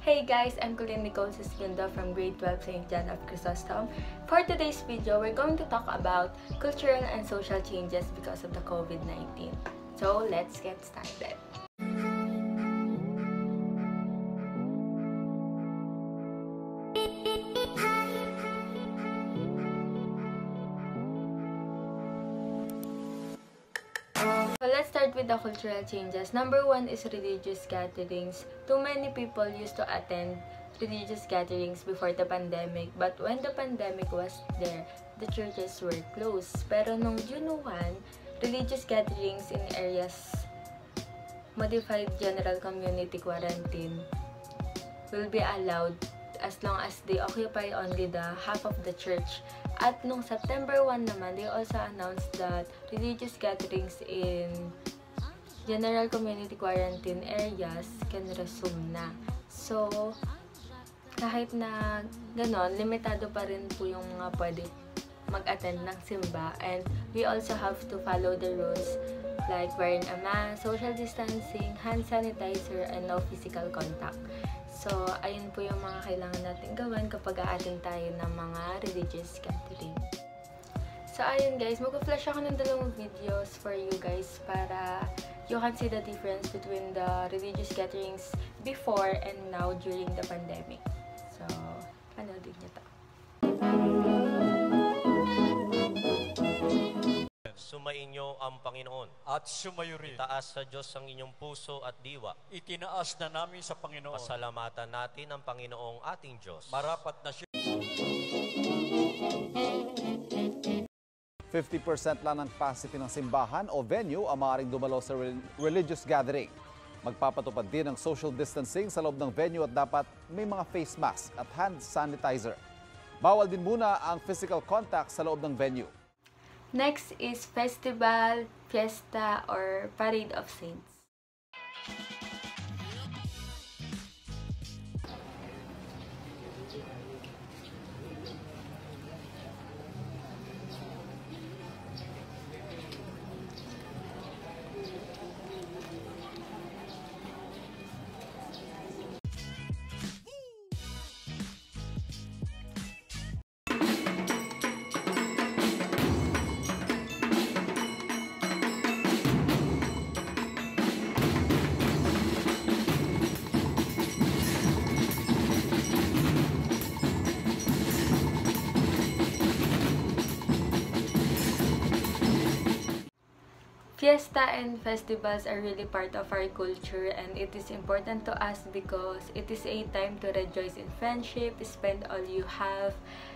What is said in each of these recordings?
Hey guys, I'm Colleen Nicole Sisgundo from Grade 12 St. John of Chrysostom. For today's video, we're going to talk about cultural and social changes because of the COVID-19. So, let's get started. So let's start with the cultural changes. Number one is religious gatherings. Too many people used to attend religious gatherings before the pandemic, but when the pandemic was there, the churches were closed. Pero nung June 1, religious gatherings in areas modified general community quarantine will be allowed as long as they occupy only the half of the church. At nung September 1 naman, they also announced that religious gatherings in general community quarantine areas can resume na. So, kahit na ganon, limitado pa rin po yung mga pwede mag-attend ng simba. And we also have to follow the rules like wearing a mask, social distancing, hand sanitizer, and no physical contact. So, ayun po yung mga kailangan natin gawin kapag a-attend tayo ng mga religious gathering. So, ayun guys, mag-flash ako ng dalawang videos for you guys para you can see the difference between the religious gatherings before and now during the pandemic. So, panoodin niyo to. Sumainyo ang Panginoon. At sumayo rin. Itaas sa Diyos ang inyong puso at diwa. Itinaas na namin sa Panginoon. Pasalamatan natin ang Panginoong ating Diyos. Marapat na siya. 50% lang ng capacity ng simbahan o venue ang maaaring dumalo sa religious gathering. Magpapatupad din ng social distancing sa loob ng venue at dapat may mga face mask at hand sanitizer. Bawal din muna ang physical contact sa loob ng venue. Next is festival, fiesta, or parade of saints. Fiesta and festivals are really part of our culture, and it is important to us because it is a time to rejoice in friendship, spend all you have,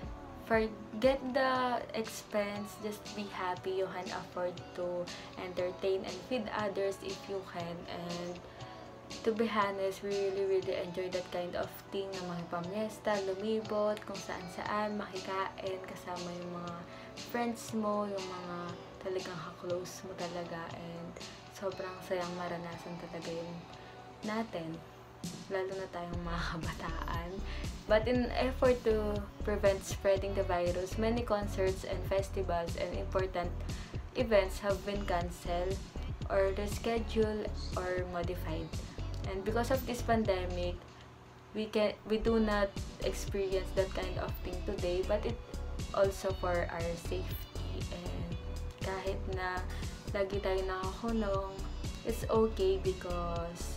forget the expense, just be happy. You can afford to entertain and feed others if you can. And to be honest, we really enjoy that kind of thing na makipamiesta, lumibot, kung saan makikain, kasama yung mga friends mo, yung mga talagang ka-close mo talaga, and sobrang sayang maranasan talaga yung natin, lalo na tayong mga kabataan. But in effort to prevent spreading the virus, many concerts and festivals and important events have been canceled or rescheduled or modified. And because of this pandemic, we do not experience that kind of thing today, but it also for our safety. And kahit na lagi tayo nakakulong, it's okay because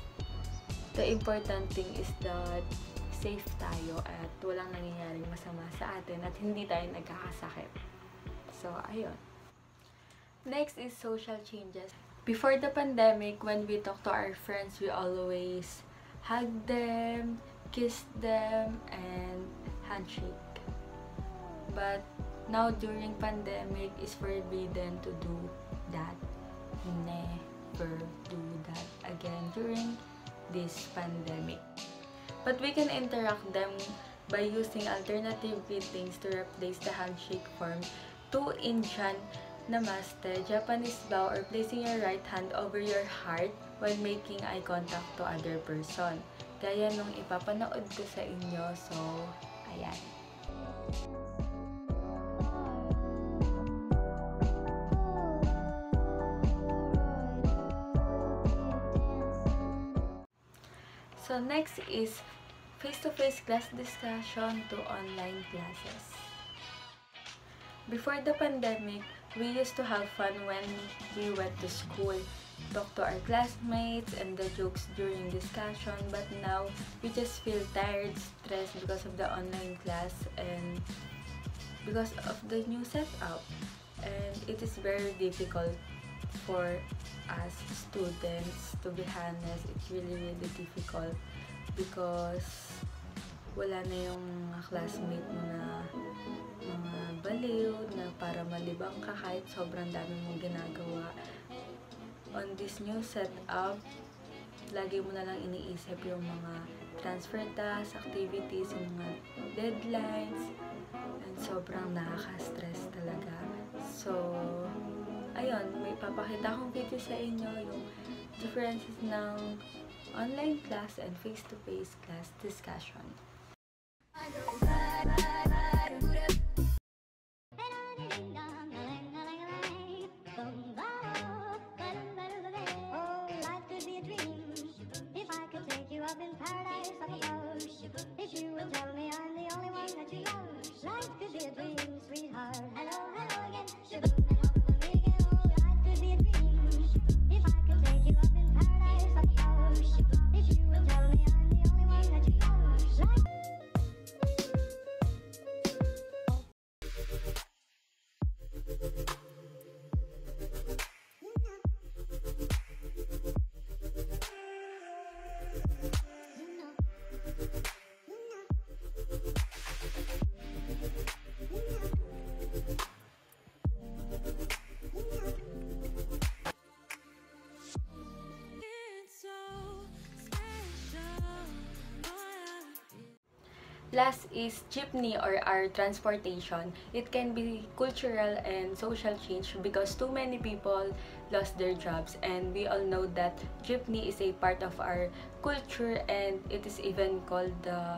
the important thing is that safe tayo at walang nangyayaring masama sa atin at hindi tayo nagkakasakit. So, ayun. Next is social changes. Before the pandemic, when we talk to our friends, we always hug them, kiss them, and handshake. But now, during pandemic, is forbidden to do that. Never do that again during this pandemic. But we can interact them by using alternative greetings to replace the handshake form. 2 Indian namaste, Japanese bow, or placing your right hand over your heart while making eye contact to other person. Gaya nung ipapanood ko sa inyo. So, ayan. So next is face-to-face class discussion to online classes. Before the pandemic, we used to have fun when we went to school, talk to our classmates and the jokes during discussion, but now we just feel tired, stressed because of the online class and because of the new setup. And it is very difficult for us students, to be honest. It's really difficult because wala na yung mga classmate mo na mga baliw na para malibang ka kahit sobrang dami mong ginagawa. On this new setup, lagi mo na lang iniisip yung mga transfer tasks, activities, yung mga deadlines, and sobrang nakaka-stress talaga. So, ayun, may papakita akong video sa inyo yung differences ng online class and face-to-face class discussion. Last is jeepney or our transportation. It can be cultural and social change because too many people lost their jobs, and we all know that jeepney is a part of our culture and it is even called the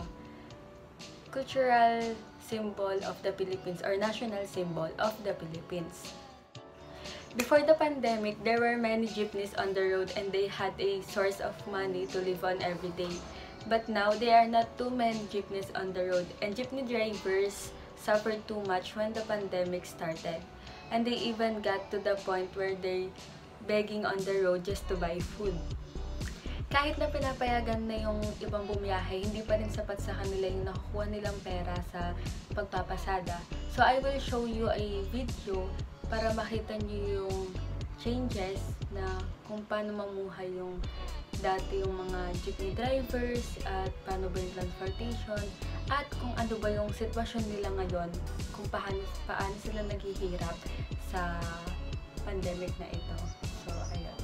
cultural symbol of the Philippines or national symbol of the Philippines. Before the pandemic, there were many jeepneys on the road and they had a source of money to live on every day. But now, there are not too many jeepneys on the road, and jeepney drivers suffered too much when the pandemic started. And they even got to the point where they're begging on the road just to buy food. Kahit na pinapayagan na yung ibang bumiyahe, hindi pa rin sapat sa kanila yung nakukuha nilang pera sa pagpapasada. So, I will show you a video para makita nyo yung changes na kung paano mamuhay yung dati yung mga jeepney drivers at paano ba yung transportation at kung ano ba yung sitwasyon nila ngayon, kung paano sila naghihirap sa pandemic na ito. So, ayun.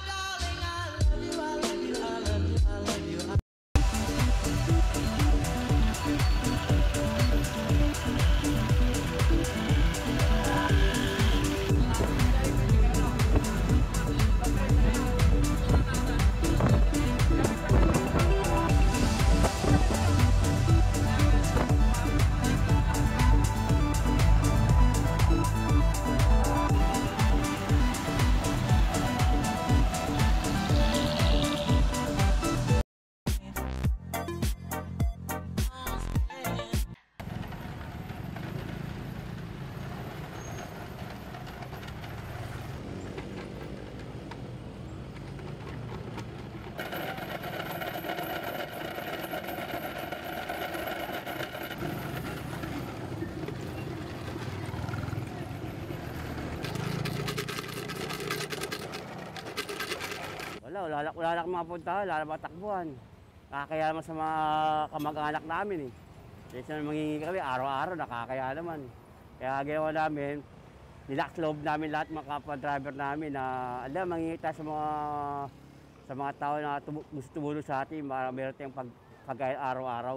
Wala lang mga puntahan, wala lang mga takbuhan. Nakakaya naman sa mga kamag-anak namin eh. Kasi mangingi kami, araw-araw nakakaya naman. Kaya ginawa namin, nilak loob namin lahat mga kapwa-driver namin na mangingi tayo sa mga tao na gusto tumulong sa atin para meron tayong pagkain araw-araw.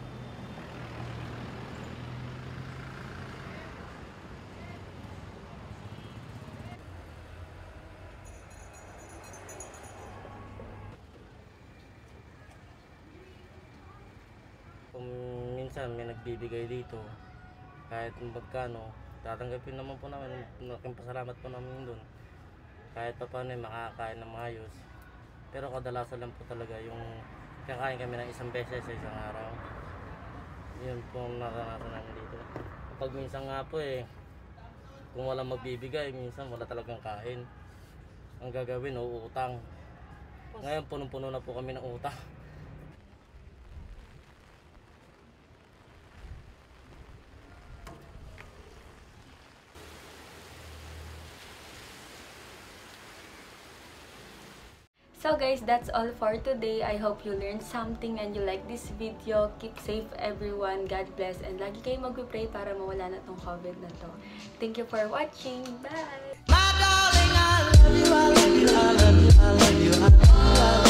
Kung minsan may nagbibigay dito, kahit magkano, tatanggapin naman po namin, malaking pasalamat po namin doon. Kahit pa paano makakain ng maayos. Pero kadalasan lang po talaga yung kakain kami ng isang beses sa isang araw. Yun po ang naranasan namin dito. Kapag minsan nga po kung walang magbibigay, minsan wala talagang kain. Ang gagawin, uutang. Ngayon, punong-puno na po kami ng utang. So guys, that's all for today. I hope you learned something and you like this video. Keep safe everyone. God bless. And lagi kayo mag-pray para mawala na tong COVID na to. Thank you for watching. Bye! My darling, I love you, I love you, I love you, I love you, I love you.